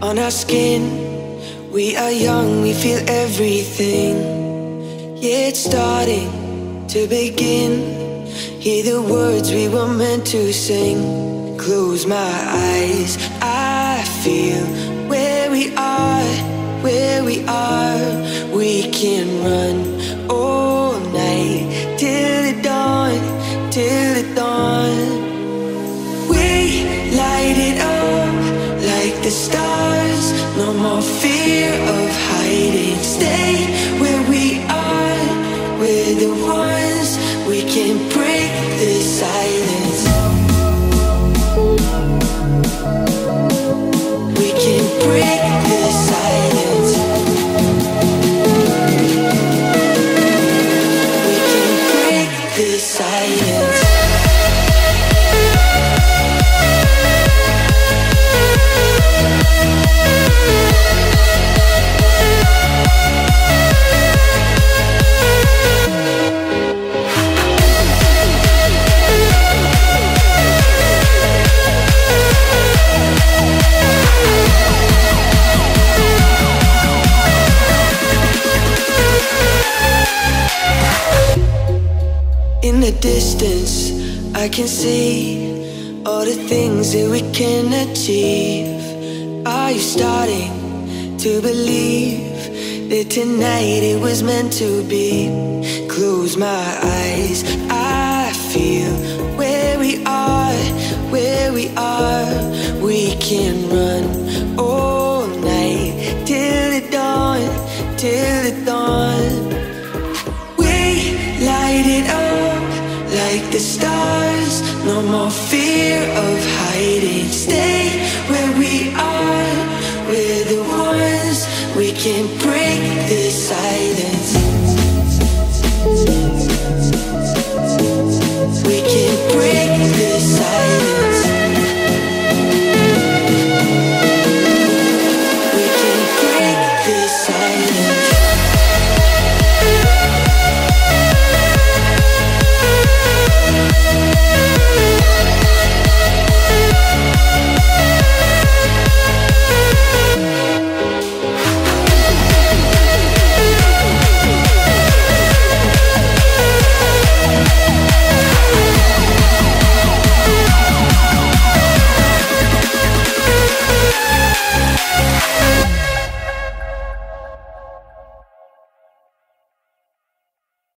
on our skin. We are young, we feel everything. Yeah, it's starting to begin. Hear the words we were meant to sing. Close my eyes, I feel where we are, where we are. We can run all night till the dawn, till the dawn. We light it up like the stars. No more fear of hiding. Stay where we are. We're the ones. We can break the silence. We can break the silence. We can break the silence. In the distance, I can see all the things that we can achieve. Are you starting to believe that tonight it was meant to be? Close my eyes, I feel where we are, where we are. We can run all night till the dawn, till the dawn. We light it up like the stars. No more fear of hiding. Stay